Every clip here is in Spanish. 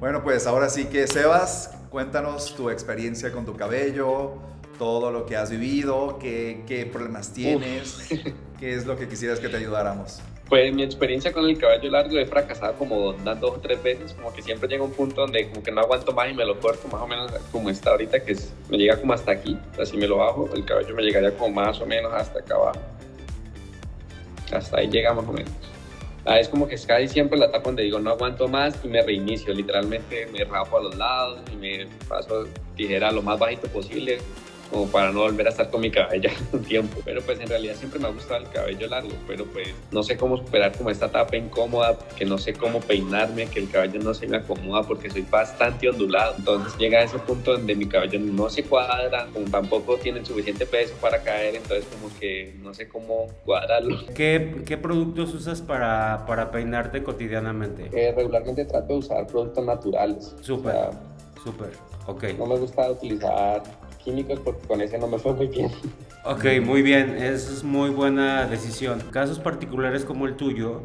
Bueno, pues ahora sí que Sebas, cuéntanos tu experiencia con tu cabello, todo lo que has vivido, qué problemas tienes, qué es lo que quisieras que te ayudáramos. Pues mi experiencia con el cabello largo he fracasado como unas 2 o 3 veces, como que siempre llega un punto donde como que no aguanto más y me lo corto más o menos como está ahorita, que me llega como hasta aquí, así me lo bajo, el cabello me llegaría como más o menos hasta acá abajo, hasta ahí llega más o menos. Es como que casi siempre la etapa donde digo no aguanto más y me reinicio, literalmente me rapo a los lados y me paso tijera lo más bajito posible, como para no volver a estar con mi cabello un tiempo. Pero pues en realidad siempre me ha gustado el cabello largo, pero pues no sé cómo superar como esta etapa incómoda, que no sé cómo peinarme, que el cabello no se me acomoda porque soy bastante ondulado. Entonces llega a ese punto donde mi cabello no se cuadra, como tampoco tiene el suficiente peso para caer, entonces como que no sé cómo cuadrarlo. ¿Qué productos usas para peinarte cotidianamente? Regularmente trato de usar productos naturales. Súper, O sea, súper, ok. no me gusta utilizar químicos porque con ese no me fue muy bien. Ok, muy bien, esa es muy buena decisión. Casos particulares como el tuyo,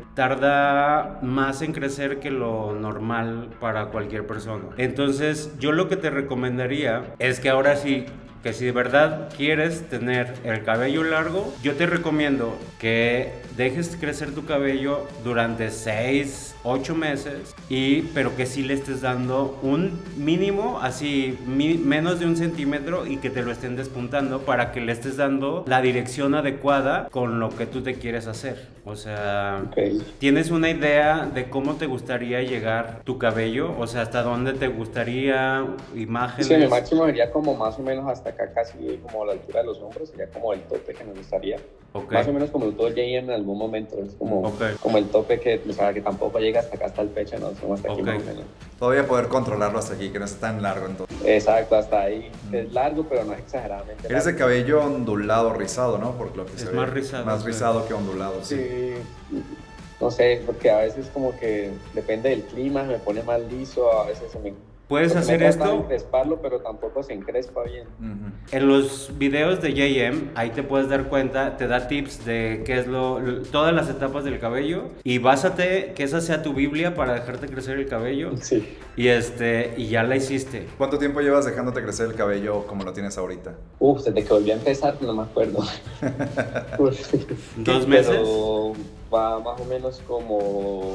tarda más en crecer que lo normal para cualquier persona. Entonces, yo lo que te recomendaría es que ahora sí, que si de verdad quieres tener el cabello largo, yo te recomiendo que dejes crecer tu cabello durante 6, 8 meses, pero que sí le estés dando un mínimo, así menos de 1 centímetro, y que te lo estén despuntando para que le estés dando la dirección adecuada con lo que tú te quieres hacer. O sea, ¿tienes una idea de cómo te gustaría llegar tu cabello? O sea, ¿hasta dónde te gustaría? Imágenes. Sí, mi máximo sería como más o menos hasta acá, casi como a la altura de los hombros, sería como el tope que me gustaría. Más o menos como lo tuvo Jay en algún momento, es como el tope que, o sea, que tampoco llega hasta acá, hasta el pecho, no, como hasta aquí más o menos. Todavía poder controlarlo hasta aquí, que no es tan largo entonces. Exacto, hasta ahí. Es largo, pero no es exageradamente largo. Eres de cabello ondulado, rizado, ¿no? Por lo que se ve. Más rizado. Más rizado que ondulado, sí. Sí. No sé, porque a veces como que depende del clima, me pone más liso, a veces se me... ¿Puedes hacer esto? Me encresparlo, pero tampoco se encrespa bien. En los videos de JM, ahí te puedes dar cuenta, te da tips de qué es todas las etapas del cabello, y básate que esa sea tu Biblia para dejarte crecer el cabello. Sí. Y ya la hiciste. ¿Cuánto tiempo llevas dejándote crecer el cabello como lo tienes ahorita? Desde que volví a empezar, no me acuerdo. 2 meses. Pero va más o menos como,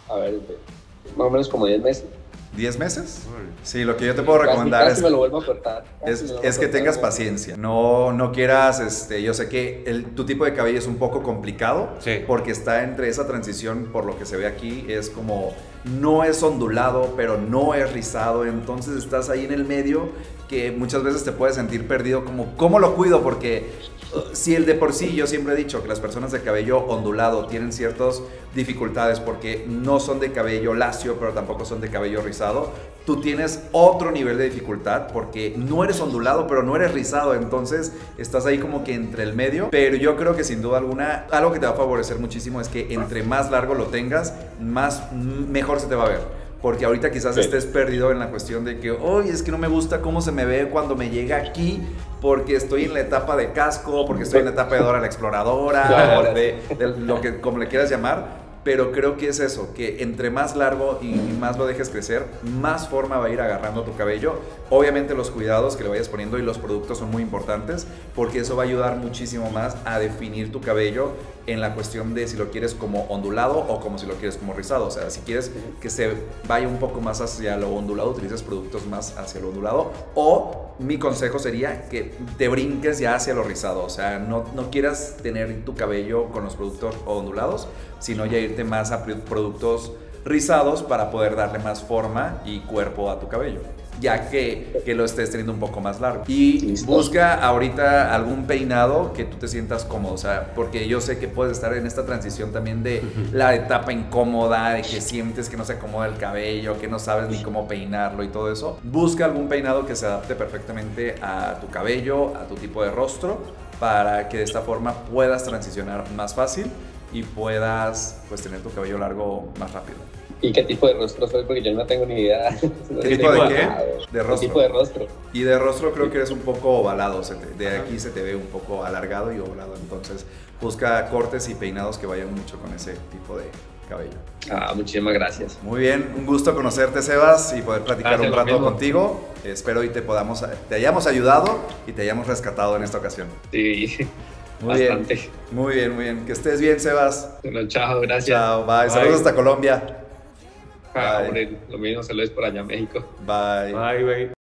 más o menos como 10 meses. ¿10 meses? Sí, lo que yo te puedo recomendar casi me lo vuelvo a cortar. Es que tengas paciencia. No quieras, yo sé que tu tipo de cabello es un poco complicado, sí, porque está entre esa transición, por lo que se ve aquí, es como, no es ondulado, pero no es rizado, entonces estás ahí en el medio que muchas veces te puedes sentir perdido, como, ¿cómo lo cuido? Porque si el de por sí, yo siempre he dicho que las personas de cabello ondulado tienen ciertas dificultades porque no son de cabello lacio, pero tampoco son de cabello rizado. Tú tienes otro nivel de dificultad porque no eres ondulado, pero no eres rizado, entonces estás ahí como que entre el medio. Pero yo creo que sin duda alguna, algo que te va a favorecer muchísimo es que entre más largo lo tengas, mejor se te va a ver. Porque ahorita quizás estés perdido en la cuestión de que, es que no me gusta cómo se me ve cuando me llega aquí, porque estoy en la etapa de casco, porque estoy en la etapa de Dora la Exploradora, o de lo que como le quieras llamar. Pero creo que es eso, que entre más largo y más lo dejes crecer, más forma va a ir agarrando tu cabello. Obviamente los cuidados que le vayas poniendo y los productos son muy importantes, porque eso va a ayudar muchísimo más a definir tu cabello en la cuestión de si lo quieres como ondulado o como si lo quieres como rizado. O sea, si quieres que se vaya un poco más hacia lo ondulado, utilices productos más hacia lo ondulado, o mi consejo sería que te brinques ya hacia lo rizado. O sea, no quieras tener tu cabello con los productos ondulados, sino ya irte más a productos rizados para poder darle más forma y cuerpo a tu cabello, ya que lo estés teniendo un poco más largo. Y busca ahorita algún peinado que tú te sientas cómodo, o sea, porque yo sé que puedes estar en esta transición también de la etapa incómoda, de que sientes que no se acomoda el cabello, que no sabes ni cómo peinarlo y todo eso. Busca algún peinado que se adapte perfectamente a tu cabello, a tu tipo de rostro, para que de esta forma puedas transicionar más fácil y puedas pues tener tu cabello largo más rápido. ¿Y qué tipo de rostro soy? Porque yo no tengo ni idea. ¿Qué tipo de qué? De rostro. ¿Qué tipo de rostro? Y de rostro creo que eres un poco ovalado, de aquí se te ve un poco alargado y ovalado, entonces busca cortes y peinados que vayan mucho con ese tipo de cabello. Muchísimas gracias. Muy bien, un gusto conocerte, Sebas, y poder platicar Gracias, un rato lo mismo. contigo. Espero y te hayamos ayudado y te hayamos rescatado en esta ocasión. Sí, Muy bastante. bien, muy bien, muy bien. Que estés bien, Sebas. Bueno, chao, gracias. Chao, bye. Saludos hasta Colombia. Bye. Hombre, lo mismo, saludos por allá, México. Bye. Bye, bye.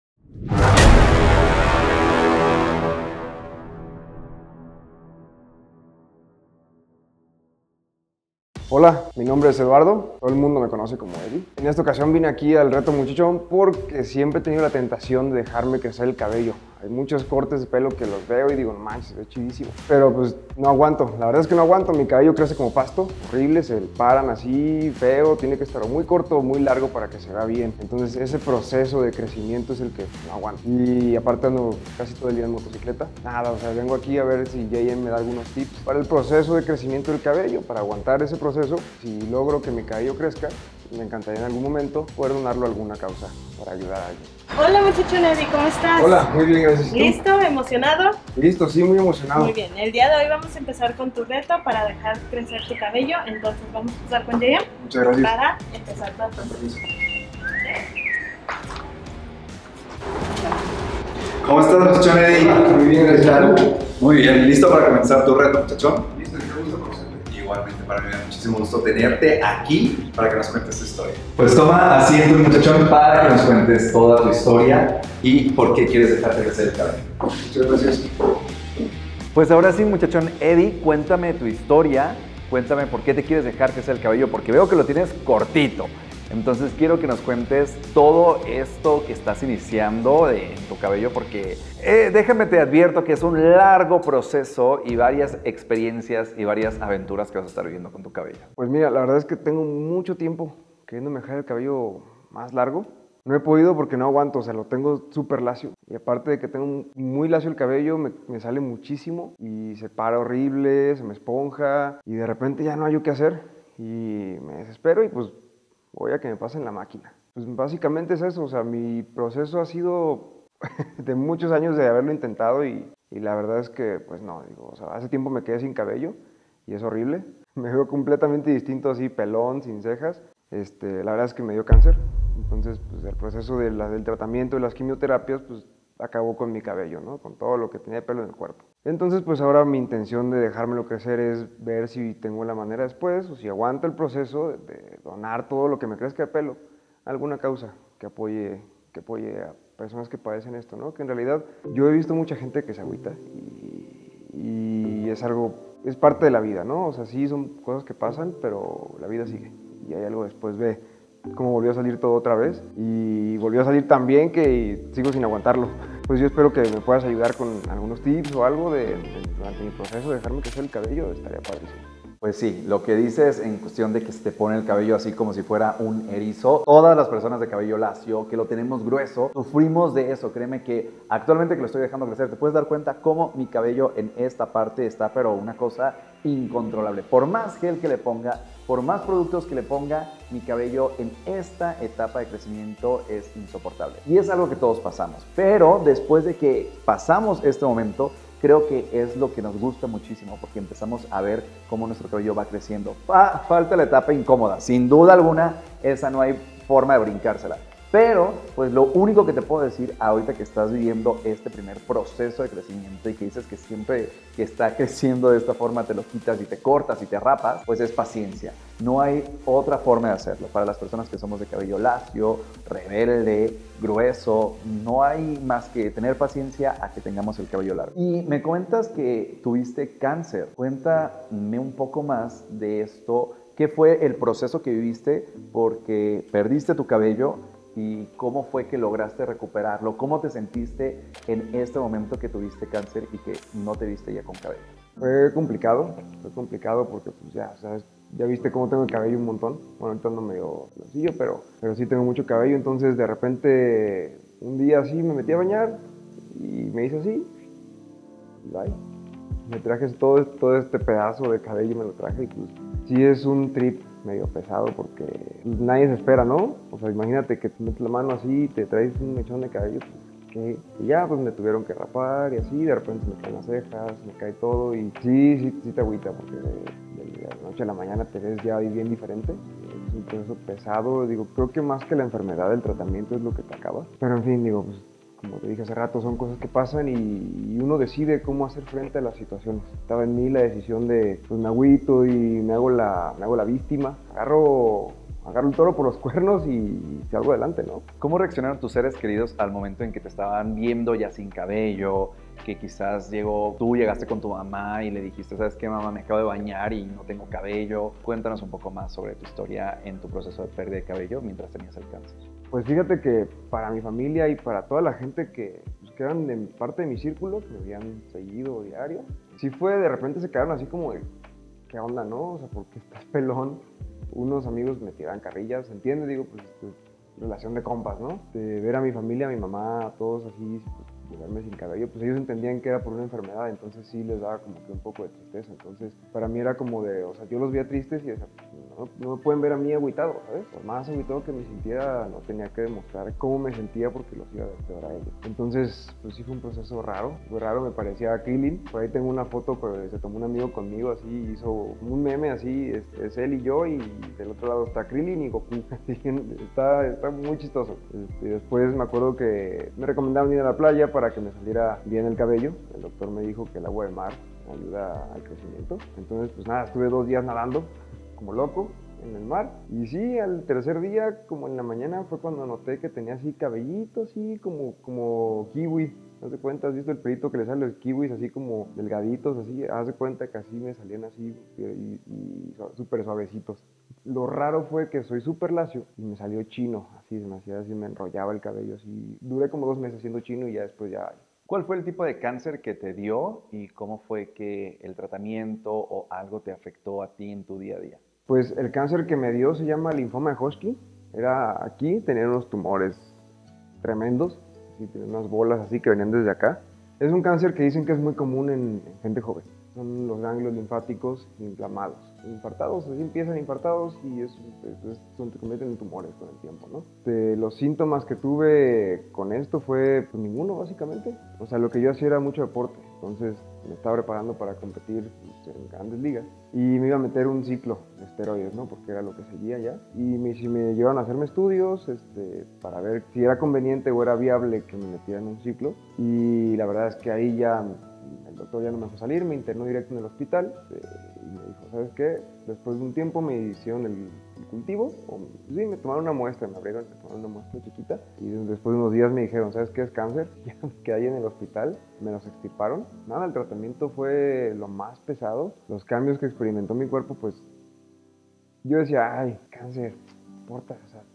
Hola, mi nombre es Eduardo, todo el mundo me conoce como Eddie. En esta ocasión vine aquí al Reto Muchachón porque siempre he tenido la tentación de dejarme crecer el cabello. Hay muchos cortes de pelo que los veo y digo, no manches, es chidísimo. Pero pues no aguanto, la verdad es que no aguanto, mi cabello crece como pasto, horrible, se paran así, feo, tiene que estar muy corto o muy largo para que se vea bien. Entonces ese proceso de crecimiento es el que no aguanto. Y aparte ando casi todo el día en motocicleta. Nada, o sea, vengo aquí a ver si JM me da algunos tips para el proceso de crecimiento del cabello, para aguantar ese proceso. Si logro que mi cabello crezca, me encantaría en algún momento poder donarlo a alguna causa para ayudar a alguien. Hola muchacho Neddy, ¿cómo estás? Hola, muy bien, gracias. ¿Y tú? ¿Listo? ¿Emocionado? Listo, sí, muy emocionado. Muy bien, el día de hoy vamos a empezar con tu reto para dejar crecer tu cabello, entonces vamos a empezar con Jaya Muchas gracias. para empezar todo el proceso. ¿Cómo estás, muchachón Eddie? Muy bien, gracias. Muy bien, ¿listo para comenzar tu reto, muchachón? Listo, qué gusto conocerte. Igualmente, para mí me da muchísimo gusto tenerte aquí para que nos cuentes tu historia. Pues toma asiento, muchachón, para que nos cuentes toda tu historia y por qué quieres dejarte crecer el cabello. Muchas gracias. Pues ahora sí, muchachón Eddie, cuéntame tu historia, cuéntame por qué te quieres dejar crecer el cabello, porque veo que lo tienes cortito. Entonces quiero que nos cuentes todo esto que estás iniciando en tu cabello, porque déjame te advierto que es un largo proceso y varias experiencias y varias aventuras que vas a estar viviendo con tu cabello. Pues mira, la verdad es que tengo mucho tiempo queriéndome dejar el cabello más largo. No he podido porque no aguanto, o sea, lo tengo súper lacio. Y aparte de que tengo muy lacio el cabello, me sale muchísimo y se para horrible, se me esponja y de repente ya no hay yo qué hacer y me desespero y pues voy a que me pasen la máquina. Pues básicamente es eso, o sea, mi proceso ha sido de muchos años de haberlo intentado y la verdad es que, pues no, digo, o sea, hace tiempo me quedé sin cabello y es horrible. Me veo completamente distinto así, pelón, sin cejas. La verdad es que me dio cáncer. Entonces, pues el proceso del tratamiento y las quimioterapias, pues acabó con mi cabello, ¿no? Con todo lo que tenía de pelo en el cuerpo. Entonces, pues ahora mi intención de dejármelo crecer es ver si tengo la manera después o si aguanto el proceso de donar todo lo que me crezca de pelo a alguna causa que apoye a personas que padecen esto, ¿no? Que en realidad yo he visto mucha gente que se agüita y es algo, es parte de la vida, ¿no? O sea, sí son cosas que pasan, pero la vida sigue y hay algo después. Ve cómo volvió a salir todo otra vez y volvió a salir tan bien que sigo sin aguantarlo. Pues yo espero que me puedas ayudar con algunos tips o algo durante mi proceso de dejarme crecer el cabello, estaría padrísimo. Pues sí, lo que dices en cuestión de que se te pone el cabello así como si fuera un erizo, todas las personas de cabello lacio, que lo tenemos grueso, sufrimos de eso. Créeme que actualmente que lo estoy dejando crecer, te puedes dar cuenta cómo mi cabello en esta parte está, pero una cosa incontrolable. Por más gel que le ponga, por más productos que le ponga, mi cabello en esta etapa de crecimiento es insoportable. Y es algo que todos pasamos. Pero después de que pasamos este momento, creo que es lo que nos gusta muchísimo porque empezamos a ver cómo nuestro cabello va creciendo. Falta la etapa incómoda, sin duda alguna, esa no hay forma de brincársela. Pero, pues lo único que te puedo decir ahorita que estás viviendo este primer proceso de crecimiento y que dices que siempre que está creciendo de esta forma te lo quitas y te cortas y te rapas, pues es paciencia. No hay otra forma de hacerlo. Para las personas que somos de cabello lacio, rebelde, grueso, no hay más que tener paciencia a que tengamos el cabello largo. Y me comentas que tuviste cáncer. Cuéntame un poco más de esto. ¿Qué fue el proceso que viviste porque perdiste tu cabello? ¿Y cómo fue que lograste recuperarlo? ¿Cómo te sentiste en este momento que tuviste cáncer y que no te viste ya con cabello? Fue complicado porque pues ya, ¿sabes? Ya viste cómo tengo el cabello un montón. Bueno, ahorita ando medio sencillo, pero sí tengo mucho cabello. Entonces de repente un día así me metí a bañar y me hice así. Y bye. Me traje todo este pedazo de cabello, me lo traje y pues sí es un trip medio pesado porque nadie se espera, ¿no? O sea, imagínate que te metes la mano así y te traes un mechón de cabello, pues, qué. Y ya, pues me tuvieron que rapar y así, de repente se me caen las cejas, me cae todo y sí te agüita porque de la noche a la mañana te ves ya bien diferente. Es un proceso pesado, digo, creo que más que la enfermedad, el tratamiento es lo que te acaba. Pero en fin, digo, pues como te dije hace rato, son cosas que pasan y uno decide cómo hacer frente a las situaciones. Estaba en mí la decisión de, pues me agüito y me hago la víctima, agarro el toro por los cuernos y salgo adelante, ¿no? ¿Cómo reaccionaron tus seres queridos al momento en que te estaban viendo ya sin cabello? Que quizás tú llegaste con tu mamá y le dijiste, ¿sabes qué, mamá? Me acabo de bañar y no tengo cabello. Cuéntanos un poco más sobre tu historia en tu proceso de pérdida de cabello mientras tenías el cáncer. Pues fíjate que para mi familia y para toda la gente que eran de parte de mi círculo, que me habían seguido diario, sí fue, de repente se quedaron así como de, ¿qué onda, no? O sea, ¿por qué estás pelón? Unos amigos me tiraban carrillas, ¿entiendes? Digo, pues, relación de compas, ¿no? De ver a mi familia, a mi mamá, a todos así, pues, de verme sin cabello, pues ellos entendían que era por una enfermedad, entonces sí les daba como que un poco de tristeza. Entonces, para mí era como de, o sea, yo los veía tristes y, o sea, no me pueden ver a mí agüitado, ¿sabes? Por más agüitado que me sintiera, no tenía que demostrar cómo me sentía porque los iba a ver a ellos. Entonces, pues sí fue un proceso raro, muy raro, me parecía a Krillin. Por ahí tengo una foto, pero se tomó un amigo conmigo, así, hizo un meme así, es él y yo, y del otro lado está Krillin y Goku. Está muy chistoso. Después me acuerdo que me recomendaron ir a la playa para que me saliera bien el cabello. El doctor me dijo que el agua de mar ayuda al crecimiento. Entonces, pues nada, estuve 2 días nadando como loco en el mar. Y sí, al tercer día, como en la mañana, fue cuando noté que tenía así cabellito, así como kiwi. Haz de cuenta, ¿has visto el pelito que le sale a los kiwis así como delgaditos? Así, haz de cuenta que así me salían así y súper suavecitos. Lo raro fue que soy súper lacio y me salió chino, así, se me hacía así, me enrollaba el cabello así. Duré como 2 meses siendo chino y ya después ya... ¿Cuál fue el tipo de cáncer que te dio y cómo fue que el tratamiento o algo te afectó a ti en tu día a día? Pues el cáncer que me dio se llama linfoma de Hodgkin. Era aquí, tenía unos tumores tremendos, así, tenía unas bolas así que venían desde acá. Es un cáncer que dicen que es muy común en gente joven. Son los ganglios linfáticos inflamados, infartados, así empiezan infartados y se convierten en tumores con el tiempo, ¿no? Los síntomas que tuve con esto fue pues, ninguno, básicamente. O sea, lo que yo hacía era mucho deporte, entonces me estaba preparando para competir pues, en grandes ligas y me iba a meter un ciclo de esteroides, ¿no? Porque era lo que seguía ya. Y me llevaron a hacerme estudios para ver si era conveniente o era viable que me metiera en un ciclo. Y la verdad es que ahí ya el doctor ya no me dejó salir, me internó directo en el hospital y me dijo, ¿sabes qué? Después de un tiempo me hicieron el cultivo, sí, me tomaron una muestra, me abrieron, me tomaron una muestra chiquita y después de unos días me dijeron, ¿sabes qué es cáncer? Ya me quedé ahí en el hospital, me los extirparon. Nada, el tratamiento fue lo más pesado. Los cambios que experimentó mi cuerpo, pues yo decía, ay, cáncer, no importa, o sea,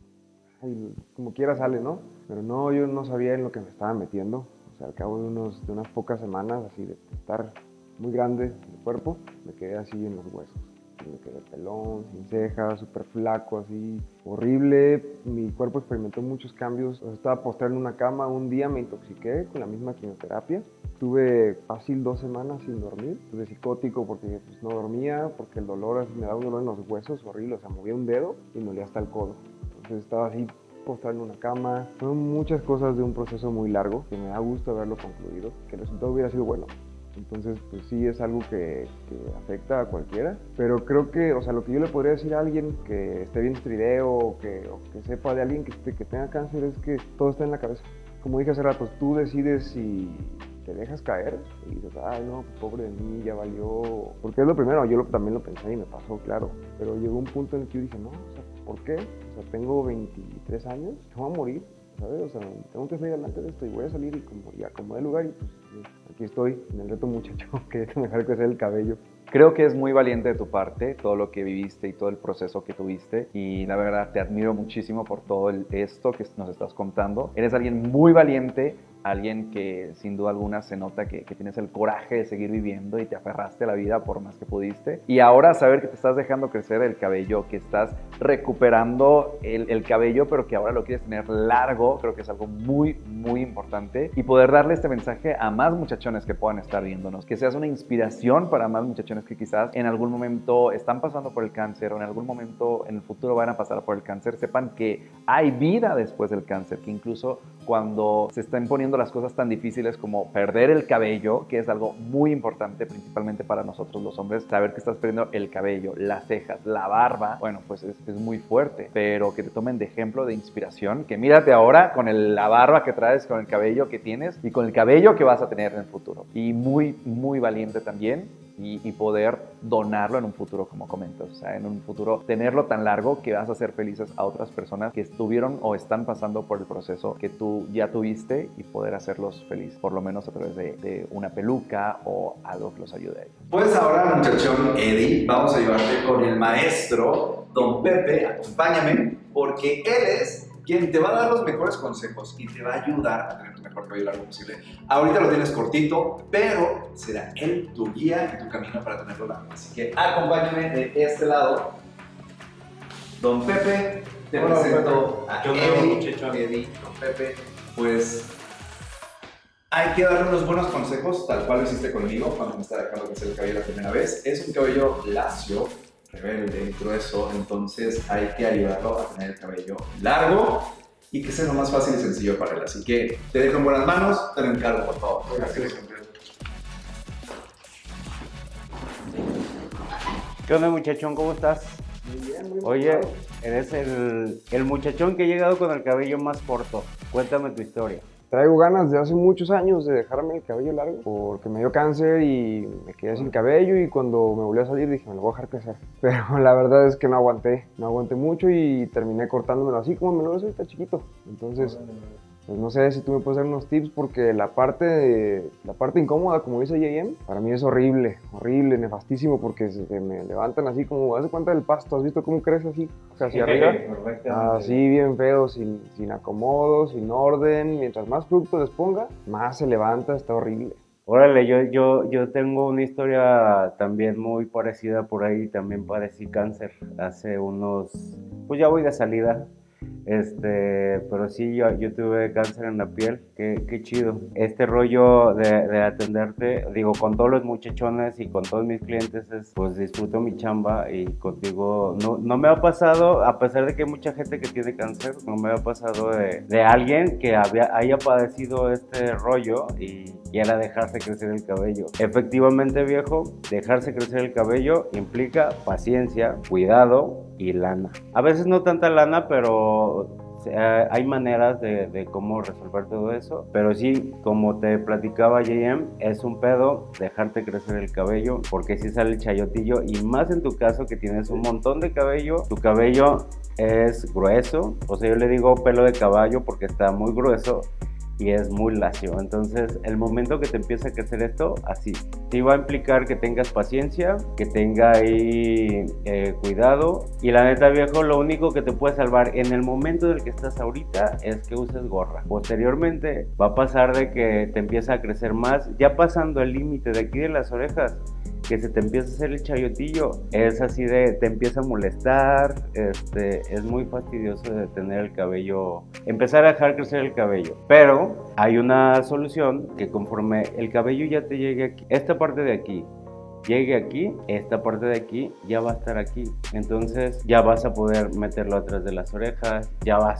ay, como quiera sale, ¿no? Pero no, yo no sabía en lo que me estaba metiendo. O sea, al cabo de unas pocas semanas, así de estar muy grande el cuerpo, me quedé así en los huesos. Me quedé pelón, sin cejas, súper flaco, así, horrible. Mi cuerpo experimentó muchos cambios. O sea, estaba postrado en una cama, un día me intoxiqué con la misma quimioterapia. Tuve fácil 2 semanas sin dormir. Estuve psicótico porque pues, no dormía, porque el dolor, así, me daba un dolor en los huesos horrible. O sea, movía un dedo y me olía hasta el codo. Entonces estaba así postrado en una cama. Fueron muchas cosas de un proceso muy largo que me da gusto haberlo concluido, que el resultado hubiera sido bueno. Entonces, pues sí es algo que afecta a cualquiera, pero creo que, o sea, lo que yo le podría decir a alguien que esté viendo este video o que sepa de alguien que tenga cáncer es que todo está en la cabeza. Como dije hace rato, tú decides si te dejas caer y dices, ay no, pobre de mí, ya valió. Porque es lo primero, yo también lo pensé y me pasó, claro, pero llegó un punto en el que yo dije, no, o sea, ¿por qué? O sea, tengo 23 años, me voy a morir, ¿sabes? O sea, tengo que salir adelante de esto y voy a salir y como de lugar y pues aquí estoy en el reto muchacho que es dejar crecer el cabello. Creo que es muy valiente de tu parte todo lo que viviste y todo el proceso que tuviste y la verdad te admiro muchísimo por todo esto que nos estás contando. Eres alguien muy valiente, alguien que sin duda alguna se nota que tienes el coraje de seguir viviendo y te aferraste a la vida por más que pudiste. Y ahora saber que te estás dejando crecer el cabello, que estás recuperando el cabello, pero que ahora lo quieres tener largo, creo que es algo muy, muy importante. Y poder darle este mensaje a más muchachones que puedan estar viéndonos, que seas una inspiración para más muchachones que quizás en algún momento están pasando por el cáncer o en algún momento en el futuro van a pasar por el cáncer, sepan que hay vida después del cáncer, que incluso cuando se están poniendo las cosas tan difíciles como perder el cabello, que es algo muy importante principalmente para nosotros los hombres, saber que estás perdiendo el cabello, las cejas, la barba, bueno, pues es muy fuerte, pero que te tomen de ejemplo, de inspiración, que mírate ahora con la barba que traes, con el cabello que tienes y con el cabello que vas a tener en el futuro. Y muy, muy valiente también. Y poder donarlo en un futuro, como comentas. O sea, en un futuro tenerlo tan largo que vas a hacer felices a otras personas que estuvieron o están pasando por el proceso que tú ya tuviste y poder hacerlos felices, por lo menos a través de una peluca o algo que los ayude a ellos. Pues ahora, muchachón Eddie, vamos a ayudarte con el maestro Don Pepe. Acompáñame, porque él es quien te va a dar los mejores consejos y te va a ayudar a tener tu mejor cabello largo posible. Ahorita lo tienes cortito, pero será él tu guía y tu camino para tenerlo largo. Así que acompáñame de este lado. Don Pepe, te presento a Eddie, Don Pepe. Pues hay que darle unos buenos consejos, tal cual lo hiciste conmigo cuando me estaba dejando crecer el cabello la primera vez. Es un cabello lacio, rebelde, grueso, entonces hay que ayudarlo a tener el cabello largo y que sea lo más fácil y sencillo para él. Así que te dejo en buenas manos, te lo encargo, por favor. Gracias. ¿Qué onda, muchachón? ¿Cómo estás? Muy bien, muy bien. Oye, eres el muchachón que ha llegado con el cabello más corto. Cuéntame tu historia. Traigo ganas de hace muchos años de dejarme el cabello largo porque me dio cáncer y me quedé sin cabello y cuando me volvió a salir dije me lo voy a dejar crecer. Pero la verdad es que no aguanté mucho y terminé cortándomelo así como me lo ves ahorita chiquito. Entonces, pues no sé si tú me puedes dar unos tips porque la parte incómoda, como dice JM, para mí es horrible, nefastísimo porque se me levantan así como, haz de cuenta del pasto, ¿has visto cómo crece así hacia arriba? Así bien feo, sin acomodo, sin orden, mientras más producto les ponga, más se levanta, está horrible. Órale, yo tengo una historia también muy parecida por ahí, también padecí cáncer hace pues ya voy de salida. Pero sí, yo tuve cáncer en la piel, qué chido. Este rollo de atenderte, digo, con todos los muchachones y con todos mis clientes, pues disfruto mi chamba y contigo no me ha pasado, a pesar de que hay mucha gente que tiene cáncer, no me ha pasado de alguien que haya padecido este rollo y quiera dejarse crecer el cabello. Efectivamente, viejo, dejarse crecer el cabello implica paciencia, cuidado y lana. A veces no tanta lana, pero hay maneras de cómo resolver todo eso. Pero sí, como te platicaba JM, es un pedo dejarte crecer el cabello, porque si sale el chayotillo, y más en tu caso que tienes un montón de cabello, tu cabello es grueso, o sea, yo le digo pelo de caballo porque está muy grueso y es muy lacio. Entonces, el momento que te empieza a crecer esto, así, te va a implicar que tengas paciencia, que tenga ahí cuidado. Y la neta, viejo, lo único que te puede salvar en el momento en el que estás ahorita es que uses gorra. Posteriormente, va a pasar de que te empieza a crecer más, ya pasando el límite de aquí de las orejas, que se te empieza a hacer el chayotillo, es así de, te empieza a molestar, es muy fastidioso de tener el cabello, empezar a dejar crecer el cabello. Pero hay una solución que conforme el cabello ya te llegue aquí, esta parte de aquí, llegue aquí, esta parte de aquí ya va a estar aquí. Entonces ya vas a poder meterlo atrás de las orejas, ya va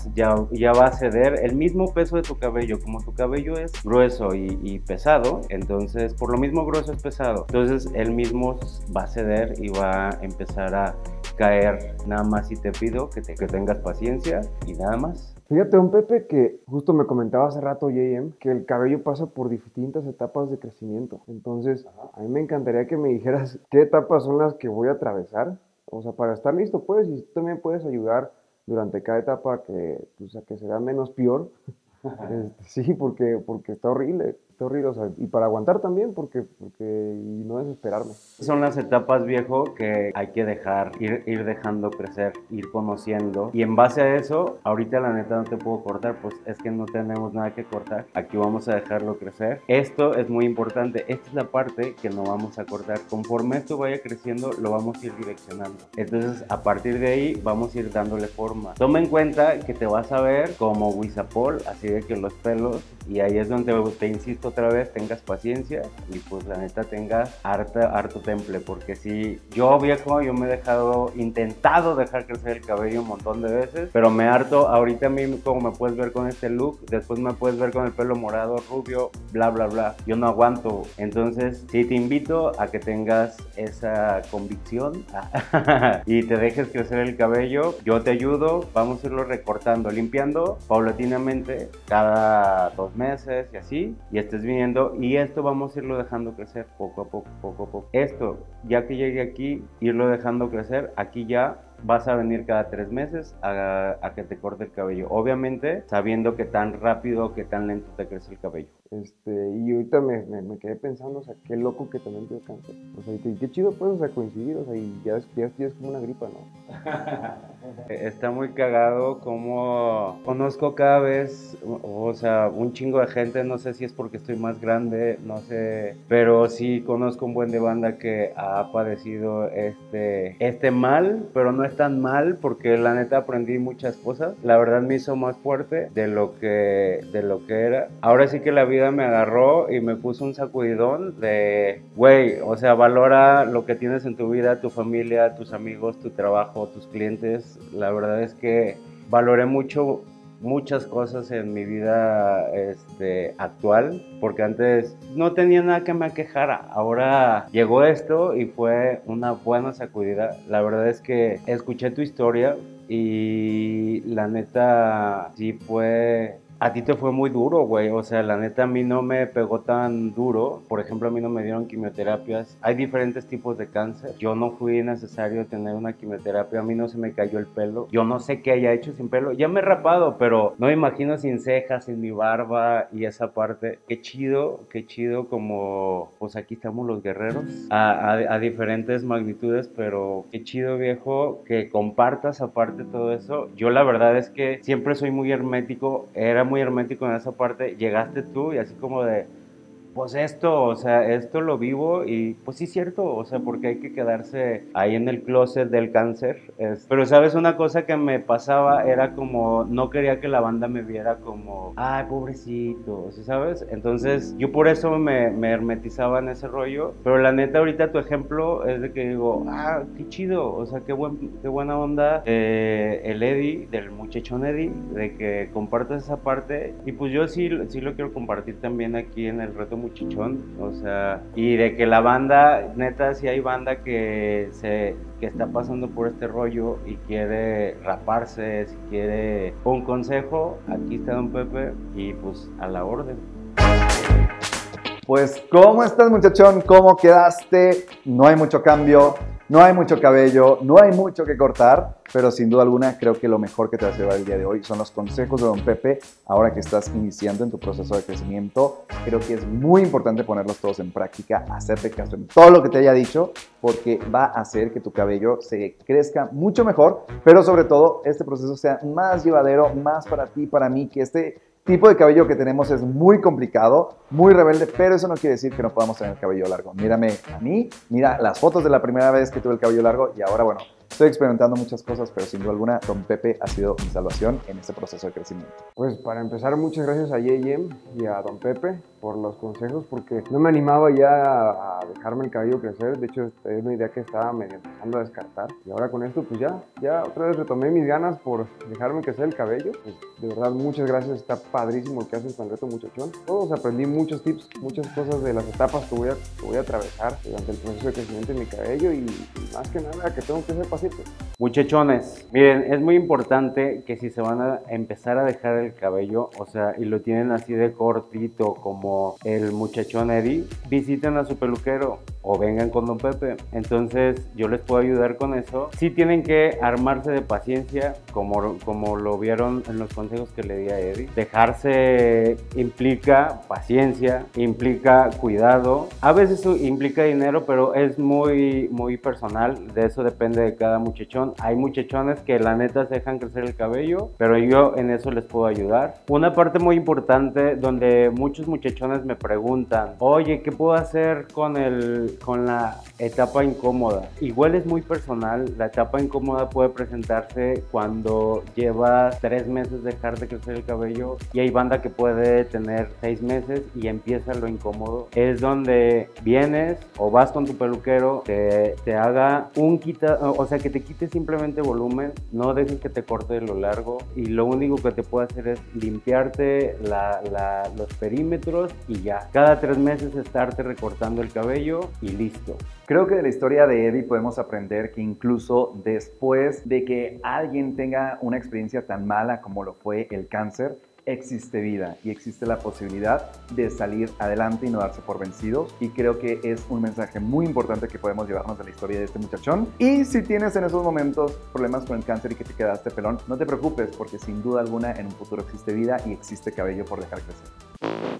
a ceder el mismo peso de tu cabello. Como tu cabello es grueso y pesado, entonces por lo mismo grueso es pesado, entonces él mismo va a ceder y va a empezar a caer. Nada más, si te pido que tengas paciencia y nada más. Fíjate, don Pepe, que justo me comentaba hace rato JM que el cabello pasa por distintas etapas de crecimiento. Entonces, a mí me encantaría que me dijeras qué etapas son las que voy a atravesar. O sea, para estar listo, pues, y tú también puedes ayudar durante cada etapa que se vea menos peor. Sí, porque está horrible. está horrible, o sea, y para aguantar también, porque y no desesperarme. Son las etapas, viejo, que hay que dejar, ir dejando crecer, ir conociendo. Y en base a eso, ahorita la neta no te puedo cortar, pues es que no tenemos nada que cortar. Aquí vamos a dejarlo crecer. Esto es muy importante. Esta es la parte que no vamos a cortar. Conforme esto vaya creciendo, lo vamos a ir direccionando. Entonces, a partir de ahí, vamos a ir dándole forma. Toma en cuenta que te vas a ver como Wizapol, así de que los pelos, y ahí es donde te insisto otra vez, tengas paciencia y pues la neta tengas harto temple, porque si yo, viejo, yo me he intentado dejar crecer el cabello un montón de veces, pero me harto. Ahorita a mí, como me puedes ver con este look, después me puedes ver con el pelo morado, rubio, bla bla bla, yo no aguanto. Entonces sí te invito a que tengas esa convicción y te dejes crecer el cabello. Yo te ayudo, vamos a irlo recortando, limpiando paulatinamente cada 2 meses y así, y estés viniendo, y esto vamos a irlo dejando crecer poco a poco. Esto, ya que llegue aquí, irlo dejando crecer, aquí ya vas a venir cada 3 meses a que te corte el cabello, obviamente sabiendo que tan rápido, que tan lento te crece el cabello. Y ahorita me quedé pensando, o sea, qué loco que también te cáncer. O sea, y qué chido, pues, o sea, coincidir, o sea, y ya es como una gripa, ¿no? Está muy cagado como conozco cada vez, o sea, un chingo de gente, no sé si es porque estoy más grande, no sé, pero sí conozco un buen de banda que ha padecido este mal, pero no es tan mal, porque la neta aprendí muchas cosas. La verdad me hizo más fuerte de lo que era. Ahora sí que la vida me agarró y me puso un sacudidón de, güey, o sea, valora lo que tienes en tu vida, tu familia, tus amigos, tu trabajo, tus clientes. La verdad es que valoré muchas cosas en mi vida actual, porque antes no tenía nada que me aquejara. Ahora llegó esto y fue una buena sacudida. La verdad es que escuché tu historia y la neta sí fue... A ti te fue muy duro, güey. O sea, la neta a mí no me pegó tan duro. Por ejemplo, a mí no me dieron quimioterapias. Hay diferentes tipos de cáncer. Yo no fui necesario tener una quimioterapia. A mí no se me cayó el pelo. Yo no sé qué haya hecho sin pelo. Ya me he rapado, pero no me imagino sin cejas, sin mi barba y esa parte. Qué chido como... Pues aquí estamos los guerreros. A diferentes magnitudes, pero qué chido, viejo, que compartas aparte todo eso. Yo la verdad es que siempre soy muy hermético. Era muy hermético en esa parte. Llegaste tú y así como de, pues esto, o sea, esto lo vivo y pues sí es cierto, o sea, porque hay que quedarse ahí en el closet del cáncer. Pero sabes, una cosa que me pasaba era como, no quería que la banda me viera como, ay, pobrecito, o sea, ¿sabes? Entonces yo por eso me hermetizaba en ese rollo, pero la neta ahorita tu ejemplo es de que digo, ah, qué chido, o sea, qué buena onda el Eddie, del muchachón Eddie, de que compartas esa parte, y pues yo sí lo quiero compartir también aquí en el reto muchachón, o sea, y de que la banda, neta, si hay banda que está pasando por este rollo y quiere raparse, si quiere un consejo, aquí está Don Pepe y pues a la orden. Pues, ¿cómo estás, muchachón? ¿Cómo quedaste? No hay mucho cambio, no hay mucho cabello, no hay mucho que cortar, pero sin duda alguna creo que lo mejor que te va a llevar el día de hoy son los consejos de Don Pepe. Ahora que estás iniciando en tu proceso de crecimiento, creo que es muy importante ponerlos todos en práctica, hacerte caso en todo lo que te haya dicho, porque va a hacer que tu cabello se crezca mucho mejor, pero sobre todo este proceso sea más llevadero, más para ti, para mí, que este tipo de cabello que tenemos es muy complicado, muy rebelde, pero eso no quiere decir que no podamos tener cabello largo. Mírame a mí, mira las fotos de la primera vez que tuve el cabello largo y ahora, bueno, estoy experimentando muchas cosas, pero sin duda alguna, Don Pepe ha sido mi salvación en este proceso de crecimiento. Pues para empezar, muchas gracias a Yeyem y a Don Pepe por los consejos, porque no me animaba ya a dejarme el cabello crecer. De hecho, es una idea que estaba medio empezando a descartar. Y ahora con esto, pues ya otra vez retomé mis ganas por dejarme crecer el cabello. Pues, de verdad, muchas gracias. Está padrísimo lo que haces con el reto muchachón. Todos aprendí muchos tips, muchas cosas de las etapas que voy a atravesar durante el proceso de crecimiento de mi cabello y más que nada que tengo que ser paciente. Muchachones, miren, es muy importante que si se van a empezar a dejar el cabello, o sea, y lo tienen así de cortito como el muchachón Eddie, visiten a su peluquero. o vengan con Don Pepe. Entonces yo les puedo ayudar con eso. Sí tienen que armarse de paciencia, como lo vieron en los consejos que le di a Eddie. Dejarse implica paciencia, implica cuidado. A veces implica dinero, pero es muy personal. De eso depende de cada muchachón. Hay muchachones que la neta se dejan crecer el cabello, pero yo en eso les puedo ayudar. Una parte muy importante donde muchos muchachones me preguntan, oye, ¿qué puedo hacer con la etapa incómoda? Igual es muy personal. La etapa incómoda puede presentarse cuando llevas 3 meses de dejar de crecer el cabello, y hay banda que puede tener 6 meses y empieza lo incómodo. Es donde vienes o vas con tu peluquero, te haga o sea, que te quite simplemente volumen, no dejes que te corte lo largo, y lo único que te puede hacer es limpiarte los perímetros y ya. Cada 3 meses estarte recortando el cabello y listo. Creo que de la historia de Eddie podemos aprender que incluso después de que alguien tenga una experiencia tan mala como lo fue el cáncer, existe vida y existe la posibilidad de salir adelante y no darse por vencidos. Y creo que es un mensaje muy importante que podemos llevarnos de la historia de este muchachón. Y si tienes en esos momentos problemas con el cáncer y que te quedaste pelón, no te preocupes, porque sin duda alguna en un futuro existe vida y existe cabello por dejar crecer.